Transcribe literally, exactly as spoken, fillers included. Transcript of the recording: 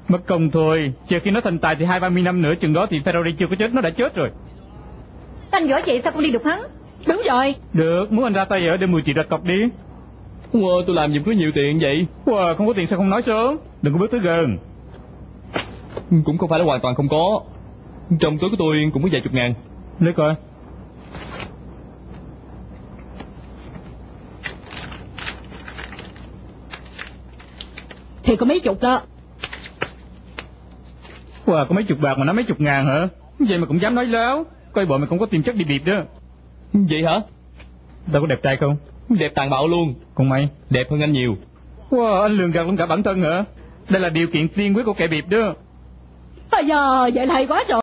Mất công thôi, chờ khi nó thành tài thì hai ba mươi năm nữa chừng đó thì Ferrari chưa có chết, nó đã chết rồi. Anh giỏi chị sao không đi được hắn? Đúng rồi. Được, muốn anh ra tay ở để mười triệu đặt cọc đi. Wow, tôi làm gì có nhiều tiền vậy? Wow, không có tiền sao không nói sớm. Đừng có bước tới gần. Cũng không phải là hoàn toàn không có. Trong túi của tôi cũng có vài chục ngàn. Lấy coi. Thì có mấy chục đó. Wow, có mấy chục bạc mà nói mấy chục ngàn hả? Vậy mà cũng dám nói láo. Coi bộ mày cũng có tiềm chất đi bịp đó. Vậy hả? Tao có đẹp trai không? Đẹp tàn bạo luôn. Còn mày? Đẹp hơn anh nhiều. Wow, anh lường gạt luôn cả bản thân hả? Đây là điều kiện tiên quyết của kẻ bịp đó. Bây giờ vậy là hay quá rồi.